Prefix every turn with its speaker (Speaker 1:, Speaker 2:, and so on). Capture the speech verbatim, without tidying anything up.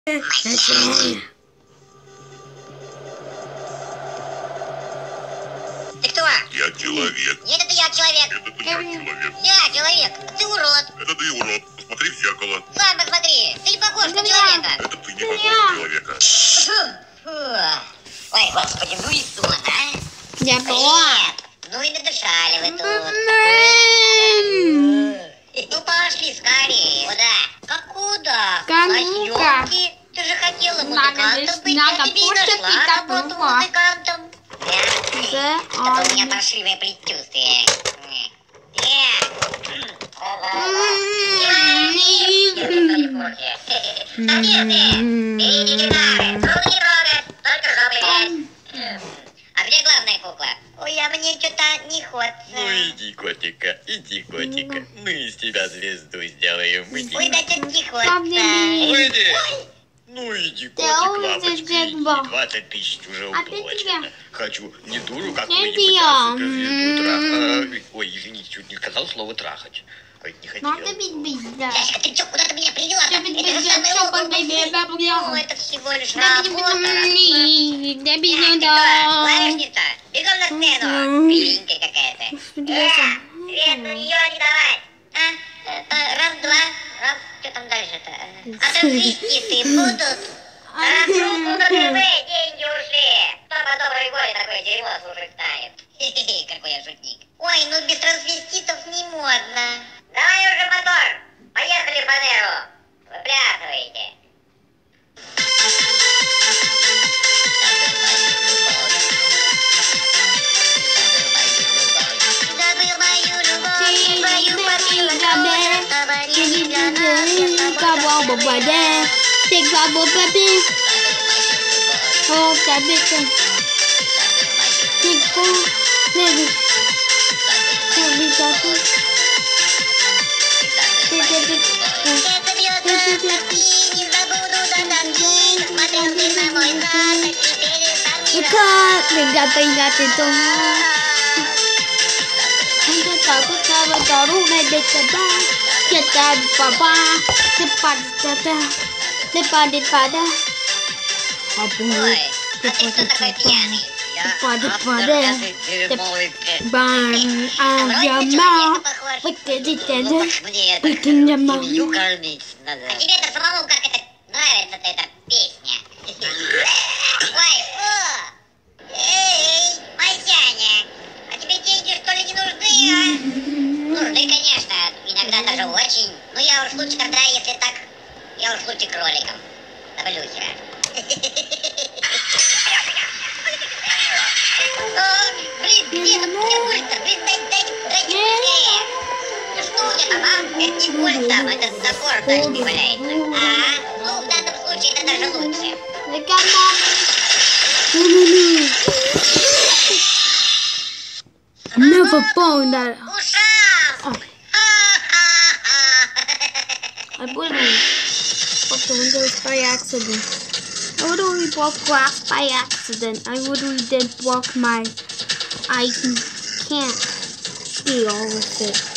Speaker 1: Начинаем.
Speaker 2: Ты кто?
Speaker 3: Я человек.
Speaker 2: Нет, это я человек.
Speaker 3: Это я человек.
Speaker 2: Я человек. Ты урод.
Speaker 3: Это ты урод. Посмотри в зеркало.
Speaker 2: Сам посмотри. Ты не похож на человека.
Speaker 3: Это ты не похож на человека.
Speaker 2: Ой, господи, ну и сон, а?
Speaker 1: Я была.
Speaker 2: Привет. Ну и надышали вы тут. Ну пошли скорее. Куда? Как куда?
Speaker 1: Кому-ка.
Speaker 2: На съемки. Ты же хотела музыкантом быть.
Speaker 1: надо
Speaker 2: Я тебе и
Speaker 1: просто
Speaker 2: нашла
Speaker 1: пить
Speaker 2: работу
Speaker 1: кому-ка.
Speaker 2: музыкантом. Да? Это у меня паршивое предчувствие. А где главная кукла? Ой, а мне что-то не хочется.
Speaker 4: Ну иди, котика, иди, котика. Мы из тебя звезду сделаем. Иди.
Speaker 2: Ой, да что-то не хочется.
Speaker 4: Выйди. Ну иди, котик,
Speaker 1: уже
Speaker 4: лапочка,
Speaker 1: здесь
Speaker 4: иди.
Speaker 1: был.
Speaker 4: двадцать тысяч уже
Speaker 1: А ты
Speaker 4: уплачено.
Speaker 1: где?
Speaker 4: Хочу не дуру
Speaker 1: Где
Speaker 4: какую-нибудь,
Speaker 1: я?
Speaker 4: а суперзвезду трахать. Ой, извините, чуть не сказал слово трахать. Ой, не хотел.
Speaker 1: Надо бить бить, да.
Speaker 2: Яська, ты что, куда ты меня привела?
Speaker 1: Ты бить,
Speaker 2: Это же
Speaker 1: бить,
Speaker 2: самый
Speaker 1: бить,
Speaker 2: лопал
Speaker 1: бить, бить,
Speaker 2: мужик.
Speaker 1: бить,
Speaker 2: Ну,
Speaker 1: бить.
Speaker 2: это всего лишь
Speaker 1: Да бить,
Speaker 2: работа.
Speaker 1: бить, да бить,
Speaker 2: Яська,
Speaker 1: да.
Speaker 2: клавишница, бегом на сцену. Пилинка какая-то. Э, свет на нее не давать. А? Это раз, два, раз. Что там дальше-то? А то свиститы будут. А руку на ТВ, деньги ушли. Кто по доброй воле такое дерьмо слушать станет? Хе-хе, какой я шутник. Ой, ну без трансвеститов не модно. Давай уже мотор. Поехали по Неру. Выплясывайте. Забыл мою любовь, твою помилую, говори,
Speaker 1: Take my boy, baby. Oh, that bitch. Take four, baby. Baby, baby. Take it, take
Speaker 2: Сердце бьется, прости, не забуду до танки. Смотрел ты на мой зад, а теперь и сам не
Speaker 1: Как ребята, ребята, дома. Anda tahu cara taruh medek sedang. Kita bapa depan pada depan pada. Apa?
Speaker 2: Ой, а ты кто такой пьяный?
Speaker 1: Pada pada depan agama. Bekerja tenda. Bekerja mau.
Speaker 4: кормить надо.
Speaker 2: А тебе-то самому как это нравится эта песня? Ой, фу! Эй, Масяня, а тебе деньги что ли не нужны, а? Нужны, конечно, иногда даже очень. Но я уж лучше тогда, если так, я уж лучше кроликом. На блюхера. О, блин, где тут где пульт-то? Блин, дайте, дайте, дайте быстрее. Ну что у тебя там, а? Это не пульт там, это забор дальше валяется. А? Ну, в данном случае это даже лучше.
Speaker 1: Never found that.
Speaker 2: Ушам!
Speaker 1: I believe broke the windows by accident. I literally broke glass by accident. I literally did broke my. I can't see all of it.